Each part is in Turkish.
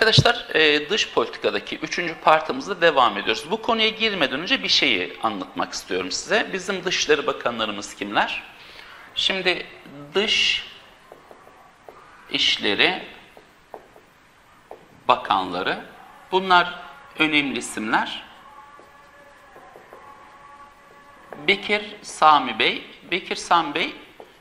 Arkadaşlar dış politikadaki 3. partımızda devam ediyoruz. Bu konuya girmeden önce bir şeyi anlatmak istiyorum size. Bizim Dışişleri Bakanlarımız kimler? Şimdi Dış İşleri Bakanları, bunlar önemli isimler. Bekir Sami Bey, Bekir Sami Bey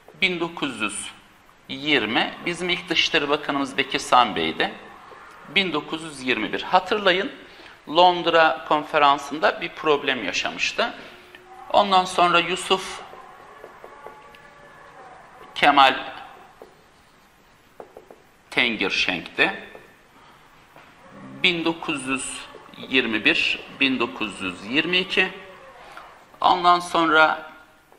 1920, bizim ilk Dışişleri Bakanımız Bekir Sami Bey'di. 1921. Hatırlayın, Londra konferansında bir problem yaşamıştı. Ondan sonra Yusuf Kemal Tengirşenk'ti. 1921-1922. Ondan sonra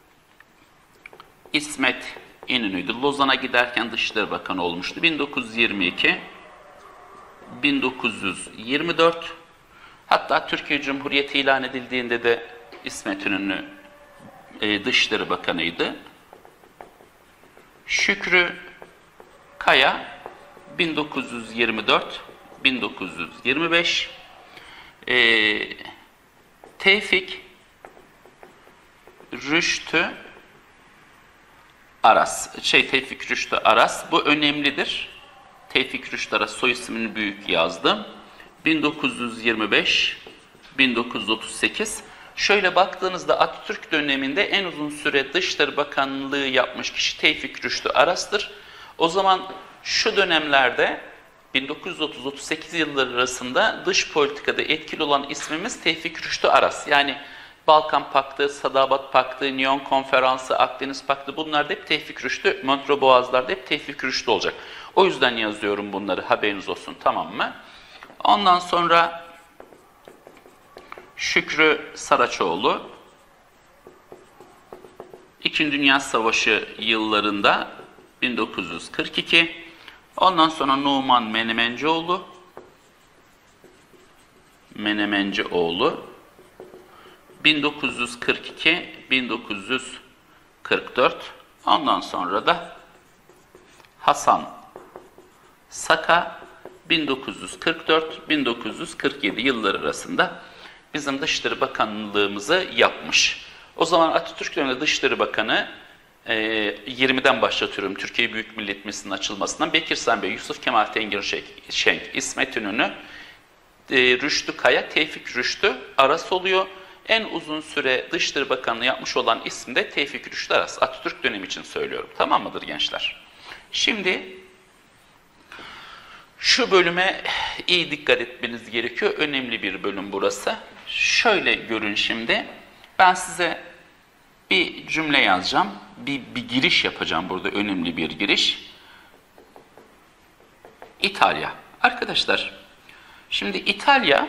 İsmet İnönü'ydü. Lozan'a giderken Dışişleri Bakanı olmuştu. 1922. 1924, hatta Türkiye Cumhuriyeti ilan edildiğinde de İsmet İnönü Dışişleri Bakanı'ydı. Şükrü Kaya 1924-1925, Tevfik Rüştü Aras, bu önemlidir. Tevfik Rüştü Aras soy ismini büyük yazdım. 1925-1938. Şöyle baktığınızda Atatürk döneminde en uzun süre Dışişleri Bakanlığı yapmış kişi Tevfik Rüştü Aras'tır. O zaman şu dönemlerde 1930-38 yılları arasında dış politikada etkili olan ismimiz Tevfik Rüştü Aras. Yani Balkan Paktı, Sadabat Paktı, Nyon Konferansı, Akdeniz Paktı, bunlar da hep Tevfik Rüştü, Montreux Boğazlar'da hep Tevfik Rüştü olacak. O yüzden yazıyorum bunları, haberiniz olsun, tamam mı? Ondan sonra Şükrü Saraçoğlu, İkinci Dünya Savaşı yıllarında 1942, ondan sonra Numan Menemencioğlu, 1942-1944, ondan sonra da Hasan Saka 1944-1947 yılları arasında bizim Dışişleri Bakanlığımızı yapmış. O zaman Atatürk döneminde Dışişleri Bakanı 20'den başlatıyorum Türkiye Büyük Millet Meclisi'nin açılmasından. Bekir Sami Bey, Yusuf Kemal Tengirşenk, İsmet İnönü, Rüştü Kaya, Tevfik Rüştü Aras oluyor. En uzun süre Dışişleri Bakanlığı yapmış olan isim de Tevfik Rüştü Aras. Atatürk dönemi için söylüyorum. Tamam mıdır gençler? Şimdi şu bölüme iyi dikkat etmeniz gerekiyor. Önemli bir bölüm burası. Şöyle görün şimdi. Ben size bir cümle yazacağım. Bir giriş yapacağım burada. Önemli bir giriş. İtalya. Arkadaşlar, şimdi İtalya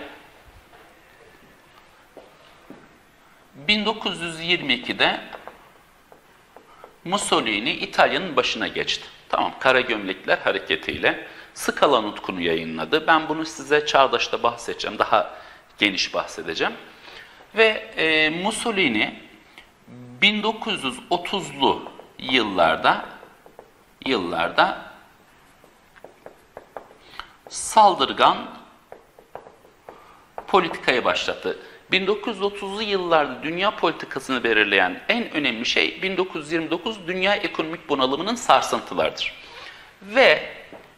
1922'de Mussolini İtalya'nın başına geçti. Tamam, Kara Gömlekler hareketiyle Skala Nutku'nu yayınladı. Ben bunu size Çağdaş'ta bahsedeceğim. Daha geniş bahsedeceğim. Ve Mussolini 1930'lu yıllarda saldırgan politikayı başlattı. 1930'lu yıllarda dünya politikasını belirleyen en önemli şey 1929 dünya ekonomik bunalımının sarsıntılarıdır. Ve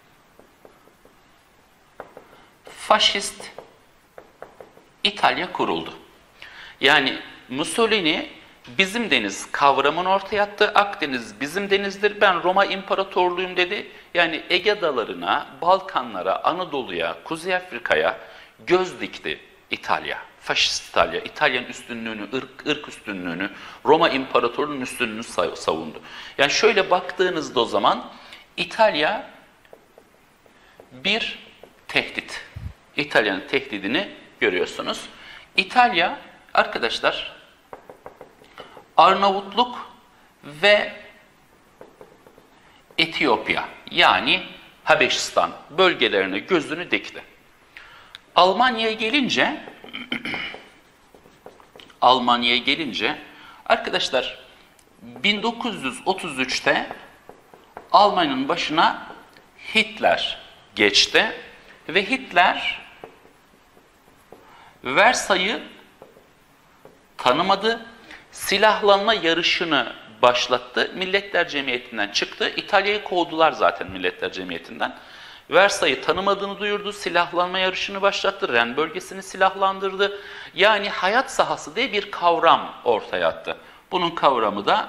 faşist İtalya kuruldu. Yani Mussolini bizim deniz kavramını ortaya attı. Akdeniz bizim denizdir, ben Roma İmparatorluğuyum dedi. Yani Ege Adalarına, Balkanlara, Anadolu'ya, Kuzey Afrika'ya göz dikti İtalya. Faşist İtalya, İtalyan üstünlüğünü, ırk üstünlüğünü, Roma İmparatorluğu'nun üstünlüğünü savundu. Yani şöyle baktığınızda o zaman İtalya bir tehdit. İtalya'nın tehdidini görüyorsunuz. İtalya arkadaşlar Arnavutluk ve Etiyopya yani Habeşistan bölgelerine gözünü dikti. Almanya'ya gelince arkadaşlar 1933'te Almanya'nın başına Hitler geçti Ve Hitler Versay'ı tanımadı, silahlanma yarışını başlattı, Milletler Cemiyeti'nden çıktı. İtalya'yı kovdular zaten Milletler Cemiyeti'nden. Versay'ı tanımadığını duyurdu, silahlanma yarışını başlattı, Ren bölgesini silahlandırdı. Yani hayat sahası diye bir kavram ortaya attı. Bunun kavramı da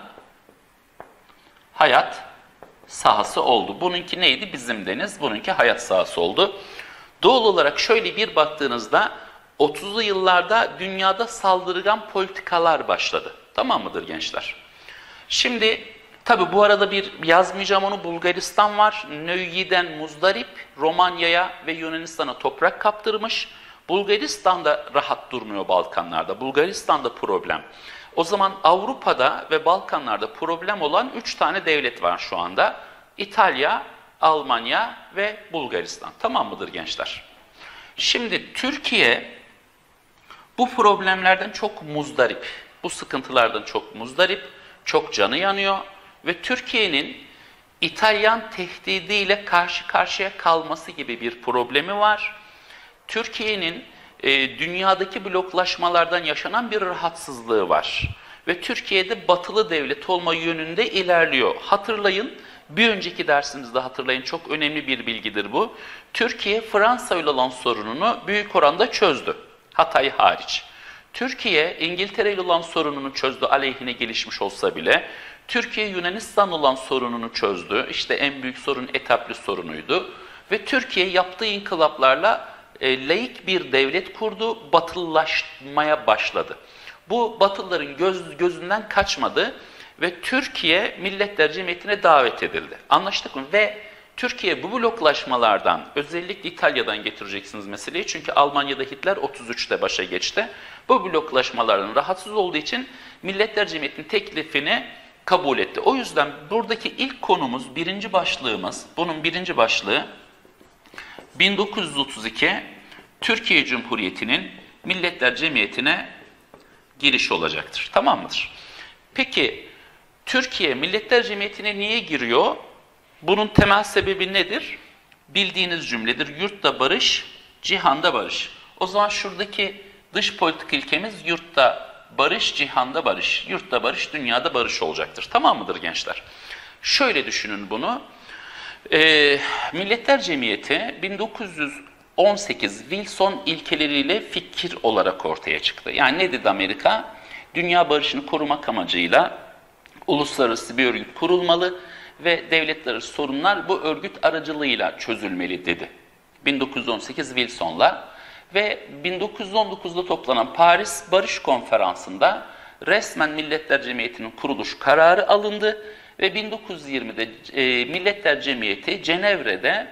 hayat sahası oldu. Bununki neydi? Bizim deniz, bununki hayat sahası oldu. Doğal olarak şöyle bir baktığınızda 30'lu yıllarda dünyada saldırgan politikalar başladı. Tamam mıdır gençler? Şimdi tabi bu arada bir yazmayacağım onu, Bulgaristan var. Nöyiden muzdarip Romanya'ya ve Yunanistan'a toprak kaptırmış. Bulgaristan da rahat durmuyor Balkanlarda. Bulgaristan'da problem. O zaman Avrupa'da ve Balkanlarda problem olan 3 tane devlet var şu anda. İtalya, Almanya ve Bulgaristan. Tamam mıdır gençler? Şimdi Türkiye bu problemlerden çok muzdarip, bu sıkıntılardan çok muzdarip, çok canı yanıyor ve Türkiye'nin İtalyan tehdidiyle karşı karşıya kalması gibi bir problemi var. Türkiye'nin dünyadaki bloklaşmalardan yaşanan bir rahatsızlığı var ve Türkiye'de batılı devlet olma yönünde ilerliyor. Hatırlayın, bir önceki dersimizde hatırlayın, çok önemli bir bilgidir bu. Türkiye Fransa ile olan sorununu büyük oranda çözdü. Hatay hariç. Türkiye, İngiltere ile olan sorununu çözdü, aleyhine gelişmiş olsa bile. Türkiye, Yunanistan olan sorununu çözdü. İşte en büyük sorun Etapli sorunuydu. Ve Türkiye yaptığı inkılaplarla laik bir devlet kurdu, batılılaşmaya başladı. Bu Batılıların gözünden kaçmadı ve Türkiye Milletler Cemiyeti'ne davet edildi. Anlaştık mı? Ve Türkiye bu bloklaşmalardan, özellikle İtalya'dan getireceksiniz meseleyi. Çünkü Almanya'da Hitler 33'te başa geçti. Bu bloklaşmalardan rahatsız olduğu için Milletler Cemiyeti'nin teklifini kabul etti. O yüzden buradaki ilk konumuz, birinci başlığımız, bunun birinci başlığı 1932 Türkiye Cumhuriyeti'nin Milletler Cemiyeti'ne giriş olacaktır. Tamam mıdır? Peki Türkiye Milletler Cemiyeti'ne niye giriyor? Bunun temel sebebi nedir? Bildiğiniz cümledir. Yurtta barış, cihanda barış. O zaman şuradaki dış politik ilkemiz yurtta barış, cihanda barış. Yurtta barış, dünyada barış olacaktır. Tamam mıdır gençler? Şöyle düşünün bunu. Milletler Cemiyeti 1918 Wilson ilkeleriyle fikir olarak ortaya çıktı. Yani ne dedi Amerika? Dünya barışını korumak amacıyla uluslararası bir örgüt kurulmalı ve devletler arası sorunlar bu örgüt aracılığıyla çözülmeli dedi. 1918 Wilson'la ve 1919'da toplanan Paris Barış Konferansı'nda resmen Milletler Cemiyeti'nin kuruluş kararı alındı ve 1920'de Milletler Cemiyeti Cenevre'de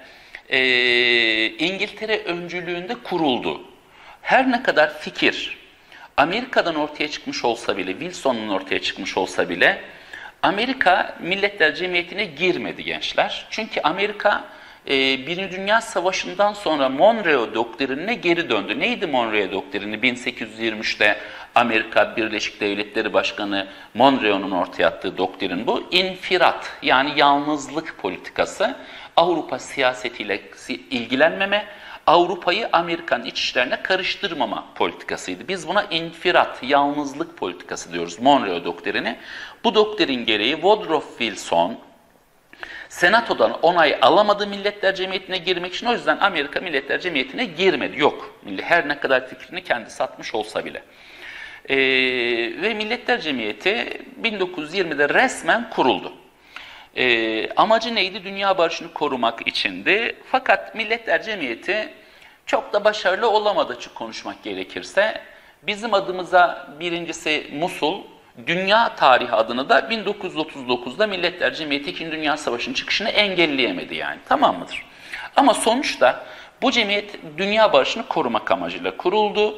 İngiltere öncülüğünde kuruldu. Her ne kadar fikir Amerika'dan ortaya çıkmış olsa bile, Wilson'un ortaya çıkmış olsa bile Amerika Milletler Cemiyeti'ne girmedi gençler. Çünkü Amerika Birinci Dünya Savaşı'ndan sonra Monroe Doktrinine geri döndü. Neydi Monroe Doktrini? 1823'te Amerika Birleşik Devletleri Başkanı Monroe'nun ortaya attığı doktrin bu. İnfirat, yani yalnızlık politikası, Avrupa siyasetiyle ilgilenmeme, Avrupa'yı Amerika'nın iç işlerine karıştırmama politikasıydı. Biz buna infirat, yalnızlık politikası diyoruz, Monroe Doktrini. Bu doktrin gereği Woodrow Wilson Senato'dan onay alamadı Milletler Cemiyeti'ne girmek için. O yüzden Amerika Milletler Cemiyeti'ne girmedi. Yok. Her ne kadar fikrini kendisi atmış olsa bile. Ve Milletler Cemiyeti 1920'de resmen kuruldu. Amacı neydi? Dünya barışını korumak içindi. Fakat Milletler Cemiyeti çok da başarılı olamadı açık konuşmak gerekirse. Bizim adımıza birincisi Musul, dünya tarihi adını da 1939'da Milletler Cemiyeti 2. Dünya Savaşı'nın çıkışını engelleyemedi yani. Tamam mıdır? Ama sonuçta bu cemiyet dünya barışını korumak amacıyla kuruldu.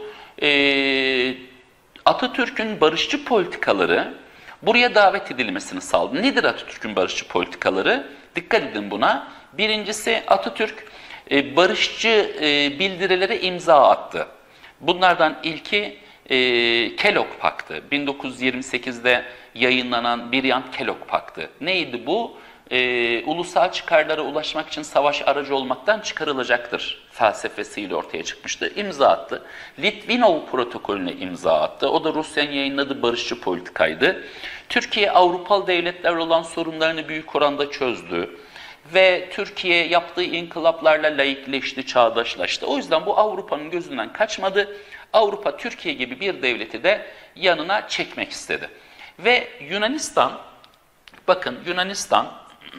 Atatürk'ün barışçı politikaları buraya davet edilmesini sağladı. Nedir Atatürk'ün barışçı politikaları? Dikkat edin buna. Birincisi Atatürk barışçı bildirilere imza attı. Bunlardan ilki Kellogg Paktı. 1928'de yayınlanan Briand-Kellogg Paktı. Neydi bu? ulusal çıkarlara ulaşmak için savaş aracı olmaktan çıkarılacaktır felsefesiyle ortaya çıkmıştı. İmza attı. Litvinov protokolüne imza attı. O da Rusya'nın yayınladığı barışçı politikaydı. Türkiye Avrupalı devletlerle olan sorunlarını büyük oranda çözdü. Ve Türkiye yaptığı inkılaplarla laikleşti, çağdaşlaştı. O yüzden bu Avrupa'nın gözünden kaçmadı. Avrupa Türkiye gibi bir devleti de yanına çekmek istedi. Ve Yunanistan, bakın Yunanistan,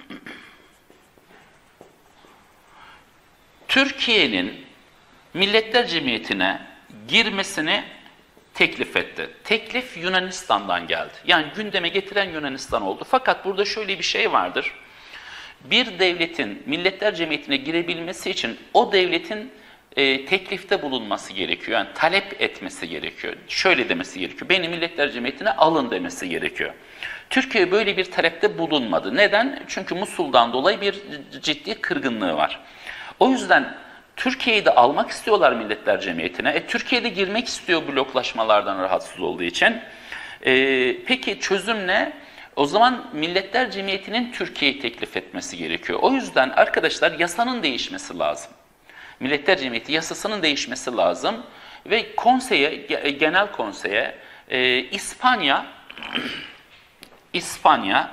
Türkiye'nin Milletler Cemiyeti'ne girmesini teklif etti. Teklif Yunanistan'dan geldi. Yani gündeme getiren Yunanistan oldu. Fakat burada şöyle bir şey vardır. Bir devletin Milletler Cemiyeti'ne girebilmesi için o devletin teklifte bulunması gerekiyor. Yani talep etmesi gerekiyor. Şöyle demesi gerekiyor. Beni Milletler Cemiyeti'ne alın demesi gerekiyor. Türkiye böyle bir talepte bulunmadı. Neden? Çünkü Musul'dan dolayı bir ciddi kırgınlığı var. O yüzden Türkiye'yi de almak istiyorlar Milletler Cemiyeti'ne. Türkiye'de girmek istiyor bloklaşmalardan rahatsız olduğu için. Peki çözüm ne? O zaman Milletler Cemiyeti'nin Türkiye'yi teklif etmesi gerekiyor. O yüzden arkadaşlar yasanın değişmesi lazım. Milletler Cemiyeti yasasının değişmesi lazım. Ve konseye, genel konseye İspanya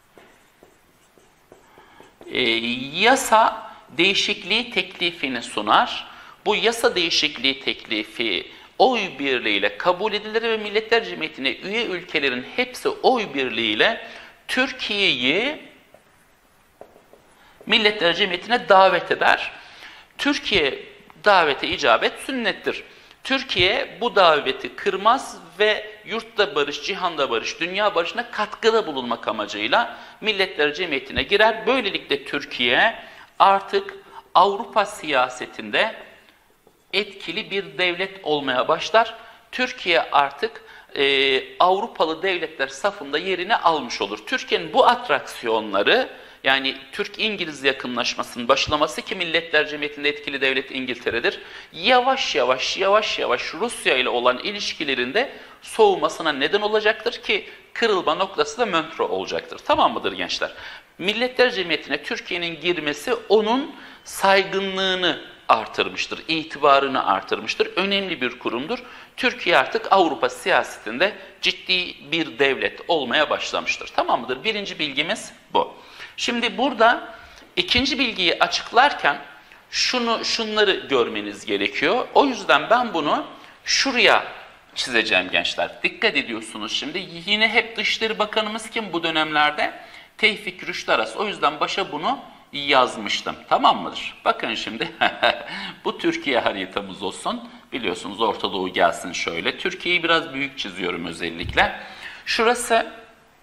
yasa değişikliği teklifini sunar. Bu yasa değişikliği teklifi oy birliğiyle kabul edilir ve Milletler Cemiyeti'ne üye ülkelerin hepsi oy birliğiyle Türkiye'yi Milletler Cemiyeti'ne davet eder. Türkiye davete icabet sünnettir. Türkiye bu daveti kırmaz ve yurtta barış, cihanda barış, dünya barışına katkıda bulunmak amacıyla Milletler Cemiyeti'ne girer. Böylelikle Türkiye artık Avrupa siyasetinde etkili bir devlet olmaya başlar. Türkiye artık Avrupalı devletler safında yerini almış olur. Türkiye'nin bu atraksiyonları, yani Türk-İngiliz yakınlaşmasının başlaması ki Milletler Cemiyeti'nde etkili devlet İngiltere'dir. Yavaş yavaş Rusya ile olan ilişkilerinde soğumasına neden olacaktır ki kırılma noktası da Montreux olacaktır. Tamam mıdır gençler? Milletler Cemiyeti'ne Türkiye'nin girmesi onun saygınlığını artırmıştır, itibarını artırmıştır. Önemli bir kurumdur. Türkiye artık Avrupa siyasetinde ciddi bir devlet olmaya başlamıştır. Tamam mıdır? Birinci bilgimiz bu. Şimdi burada ikinci bilgiyi açıklarken şunları görmeniz gerekiyor. O yüzden ben bunu şuraya çizeceğim gençler. Dikkat ediyorsunuz şimdi. Yine hep Dışişleri Bakanımız kim bu dönemlerde? Tevfik Rüştü Aras. O yüzden başa bunu yazmıştım. Tamam mıdır? Bakın şimdi bu Türkiye haritamız olsun. Biliyorsunuz Orta Doğu gelsin şöyle. Türkiye'yi biraz büyük çiziyorum özellikle. Şurası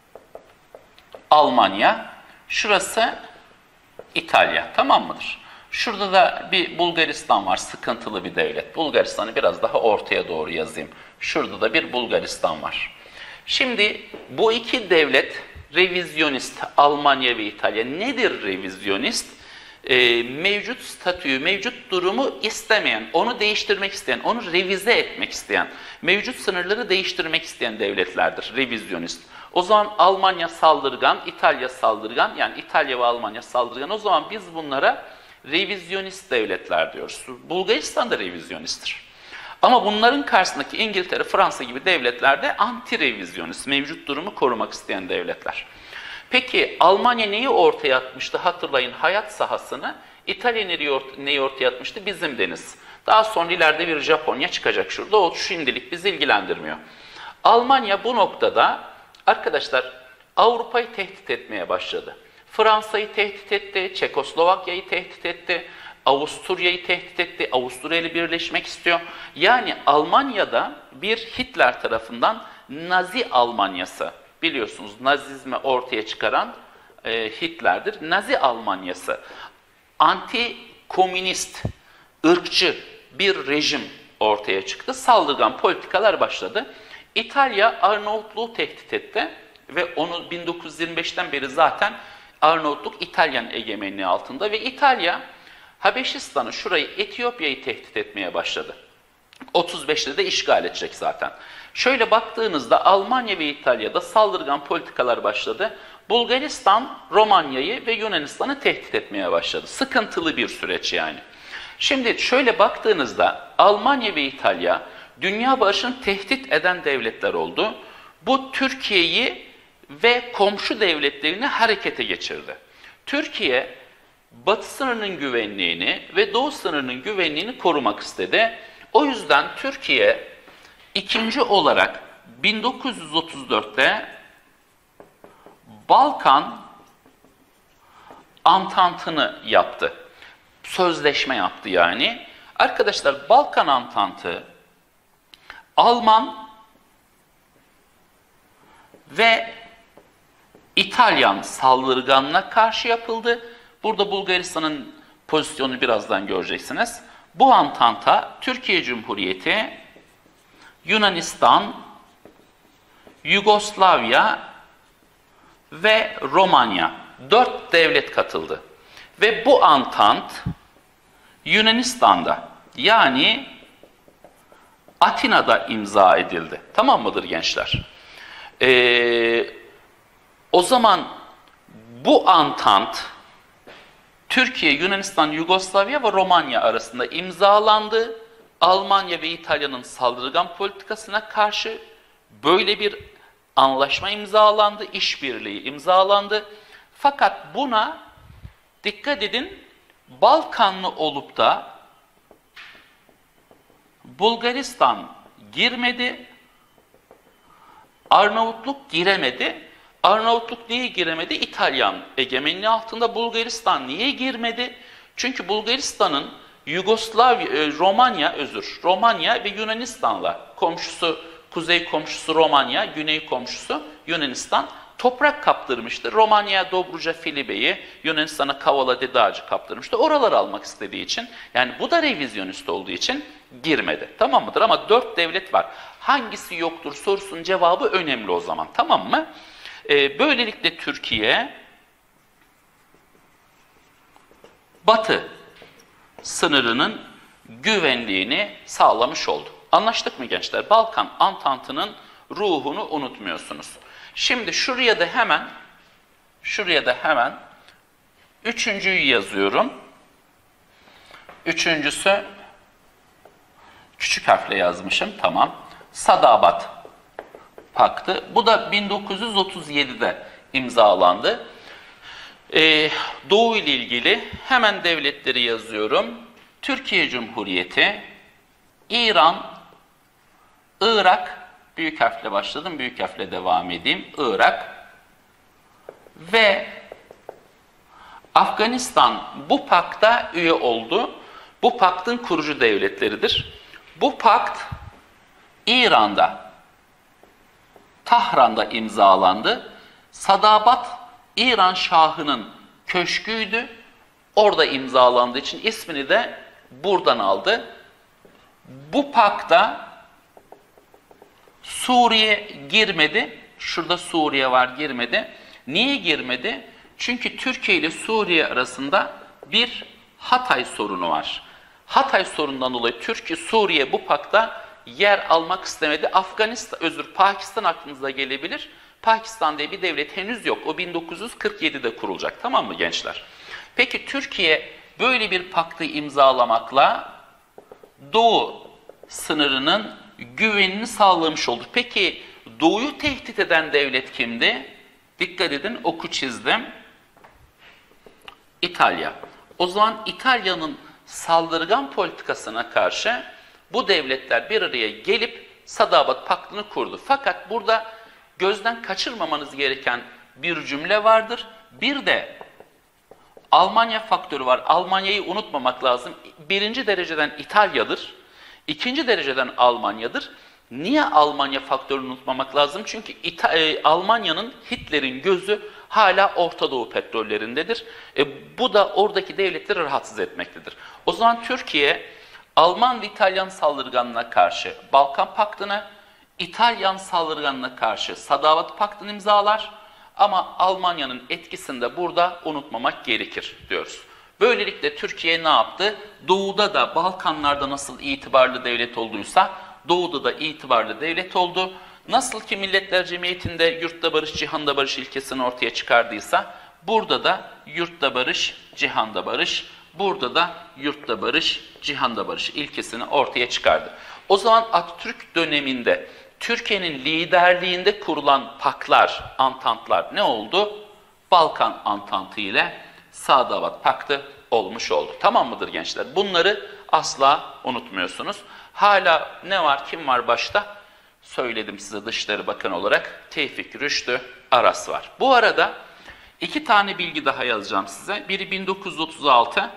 Almanya, şurası İtalya. Tamam mıdır? Şurada da bir Bulgaristan var. Sıkıntılı bir devlet. Bulgaristan'ı biraz daha ortaya doğru yazayım. Şurada da bir Bulgaristan var. Şimdi bu iki devlet revizyonist, Almanya ve İtalya. Nedir revizyonist? Mevcut statüyü, mevcut durumu istemeyen, onu değiştirmek isteyen, onu revize etmek isteyen, mevcut sınırları değiştirmek isteyen devletlerdir revizyonist. O zaman Almanya saldırgan, İtalya saldırgan, yani İtalya ve Almanya saldırgan. O zaman biz bunlara revizyonist devletler diyoruz. Bulgaristan da revizyonisttir. Ama bunların karşısındaki İngiltere, Fransa gibi devletler de anti-revizyonist, mevcut durumu korumak isteyen devletler. Peki Almanya neyi ortaya atmıştı? Hatırlayın, hayat sahasını. İtalya neyi ortaya atmıştı? Bizim deniz. Daha sonra ileride bir Japonya çıkacak şurada. O şimdilik bizi ilgilendirmiyor. Almanya bu noktada arkadaşlar Avrupa'yı tehdit etmeye başladı. Fransa'yı tehdit etti, Çekoslovakya'yı tehdit etti, Avusturya'yı tehdit etti, Avusturya ile birleşmek istiyor. Yani Almanya'da bir Hitler tarafından Nazi Almanyası, biliyorsunuz Nazizmi ortaya çıkaran Hitler'dir. Nazi Almanyası, anti-komünist, ırkçı bir rejim ortaya çıktı. Saldırgan politikalar başladı. İtalya Arnavutluğu tehdit etti ve onu 1925'ten beri zaten Arnavutluk İtalyan egemenliği altında ve İtalya Habeşistan'ı, şurayı, Etiyopya'yı tehdit etmeye başladı. 35'te de işgal edecek zaten. Şöyle baktığınızda Almanya ve İtalya'da saldırgan politikalar başladı. Bulgaristan, Romanya'yı ve Yunanistan'ı tehdit etmeye başladı. Sıkıntılı bir süreç yani. Şimdi şöyle baktığınızda Almanya ve İtalya dünya barışını tehdit eden devletler oldu. Bu Türkiye'yi ve komşu devletlerini harekete geçirdi. Türkiye batı sınırının güvenliğini ve doğu sınırının güvenliğini korumak istedi. O yüzden Türkiye ikinci olarak 1934'te Balkan Antantı'nı yaptı. Sözleşme yaptı yani. Arkadaşlar Balkan Antantı Alman ve İtalyan saldırganına karşı yapıldı. Burada Bulgaristan'ın pozisyonu birazdan göreceksiniz. Bu Antanta Türkiye Cumhuriyeti, Yunanistan, Yugoslavya ve Romanya 4 devlet katıldı. Ve bu Antant Yunanistan'da yani Atina'da imza edildi. Tamam mıdır gençler? O zaman bu Antant Türkiye, Yunanistan, Yugoslavya ve Romanya arasında imzalandı. Almanya ve İtalya'nın saldırgan politikasına karşı böyle bir anlaşma imzalandı, işbirliği imzalandı. Fakat buna dikkat edin, Balkanlı olup da Bulgaristan girmedi, Arnavutluk giremedi. Arnavutluk niye giremedi? İtalyan egemenliği altında. Bulgaristan niye girmedi? Çünkü Bulgaristan'ın Romanya ve Yunanistan'la komşusu, kuzey komşusu Romanya, güney komşusu Yunanistan toprak kaptırmıştı. Romanya'ya Dobruca Filibe'yi, Yunanistan'a Kavala Dede Ağacı kaptırmıştı. Oraları almak istediği için, yani bu da revizyonist olduğu için girmedi. Tamam mıdır? Ama 4 devlet var. Hangisi yoktur sorusunun cevabı önemli o zaman. Tamam mı? Böylelikle Türkiye Batı sınırının güvenliğini sağlamış oldu. Anlaştık mı gençler? Balkan Antantı'nın ruhunu unutmuyorsunuz. Şimdi şuraya da hemen üçüncüyü yazıyorum. Üçüncüsü küçük harfle yazmışım. Tamam. Sadabat Paktı. Bu da 1937'de imzalandı. Doğu ile ilgili hemen devletleri yazıyorum. Türkiye Cumhuriyeti, İran, Irak, büyük harfle başladım, büyük harfle devam edeyim. Irak ve Afganistan bu pakta üye oldu. Bu paktın kurucu devletleridir. Bu pakt İran'da, Tahran'da imzalandı. Sadabat İran Şahı'nın köşküydü. Orada imzalandığı için ismini de buradan aldı. Bu pakta Suriye girmedi. Şurada Suriye var, girmedi. Niye girmedi? Çünkü Türkiye ile Suriye arasında bir Hatay sorunu var. Hatay sorunundan dolayı Suriye bu pakta yer almak istemedi. Pakistan aklınıza gelebilir. Pakistan diye bir devlet henüz yok. O 1947'de kurulacak. Tamam mı gençler? Peki Türkiye böyle bir paktı imzalamakla Doğu sınırının güvenini sağlamış oldu. Peki Doğu'yu tehdit eden devlet kimdi? Dikkat edin, oku çizdim. İtalya. O zaman İtalya'nın saldırgan politikasına karşı bu devletler bir araya gelip Sadabat Paktı'nı kurdu. Fakat burada gözden kaçırmamanız gereken bir cümle vardır. Bir de Almanya faktörü var. Almanya'yı unutmamak lazım. Birinci dereceden İtalya'dır. İkinci dereceden Almanya'dır. Niye Almanya faktörünü unutmamak lazım? Çünkü Almanya'nın, Hitler'in gözü hala Orta Doğu petrollerindedir. Bu da oradaki devletleri rahatsız etmektedir. O zaman Türkiye, Alman ve İtalyan saldırganına karşı Balkan Paktı'nı, İtalyan saldırganına karşı Sadabat Paktı'nı imzalar. Ama Almanya'nın etkisini de burada unutmamak gerekir diyoruz. Böylelikle Türkiye ne yaptı? Doğuda da Balkanlarda nasıl itibarlı devlet olduysa Doğu'da da itibarlı devlet oldu. Nasıl ki Milletler Cemiyeti'nde yurtta barış, cihanda barış ilkesini ortaya çıkardıysa burada da yurtta barış, cihanda barış, burada da yurtta barış, cihanda barış ilkesini ortaya çıkardı. O zaman Atatürk döneminde Türkiye'nin liderliğinde kurulan paklar, antantlar ne oldu? Balkan Antantı ile Sadavat Paktı olmuş oldu. Tamam mıdır gençler? Bunları asla unutmuyorsunuz. Hala ne var, kim var başta? Söyledim size Dışişleri Bakanı olarak Tevfik Rüştü Aras var. Bu arada iki tane bilgi daha yazacağım size. Biri 1936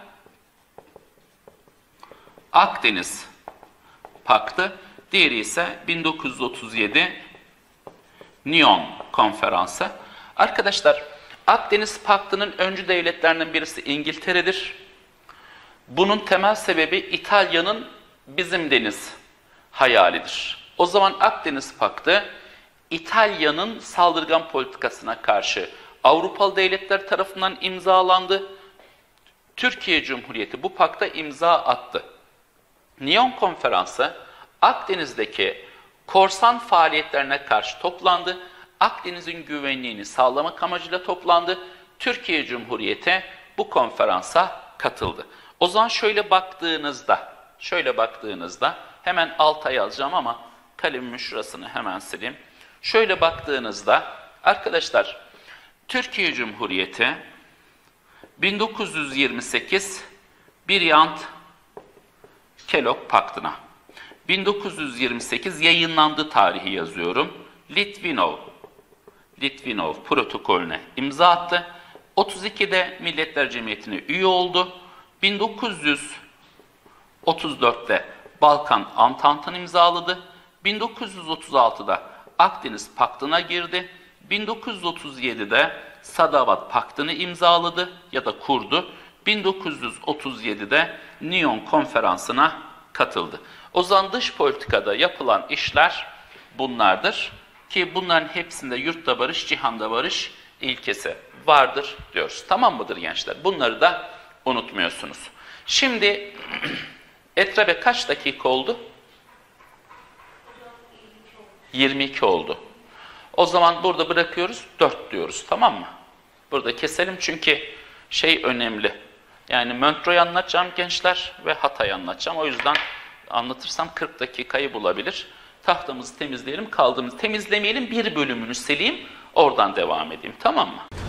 Akdeniz Paktı, diğeri ise 1937 Nyon Konferansı. Arkadaşlar Akdeniz Paktı'nın öncü devletlerinden birisi İngiltere'dir. Bunun temel sebebi İtalya'nın bizim deniz hayalidir. O zaman Akdeniz Paktı İtalya'nın saldırgan politikasına karşı Avrupalı devletler tarafından imzalandı. Türkiye Cumhuriyeti bu pakta imza attı. Nyon Konferansı Akdeniz'deki korsan faaliyetlerine karşı toplandı. Akdeniz'in güvenliğini sağlamak amacıyla toplandı. Türkiye Cumhuriyeti bu konferansa katıldı. O zaman şöyle baktığınızda hemen alta yazacağım ama kalemimin şurasını hemen sileyim. Şöyle baktığınızda arkadaşlar Türkiye Cumhuriyeti 1928 Briyant-Kellogg Paktı'na 1928 yayınlandığı tarihi yazıyorum. Litvinov protokolüne imza attı. 32'de Milletler Cemiyeti'ne üye oldu. 1934'te Balkan Antantı'nı imzaladı. 1936'da Akdeniz Paktı'na girdi. 1937'de Sadavat Paktı'nı imzaladı ya da kurdu. 1937'de Nyon Konferansı'na katıldı. O zaman dış politikada yapılan işler bunlardır. Ki bunların hepsinde yurtta barış, cihanda barış ilkesi vardır diyoruz. Tamam mıdır gençler? Bunları da unutmuyorsunuz. Şimdi Etrabe kaç dakika oldu? 22 oldu. O zaman burada bırakıyoruz, 4 diyoruz, tamam mı? Burada keselim çünkü şey önemli. Yani Montreux'u anlatacağım gençler ve Hatay'ı anlatacağım. O yüzden anlatırsam 40 dakikayı bulabilir. Tahtamızı temizleyelim, temizlemeyelim, bir bölümünü sileyim, oradan devam edeyim, tamam mı?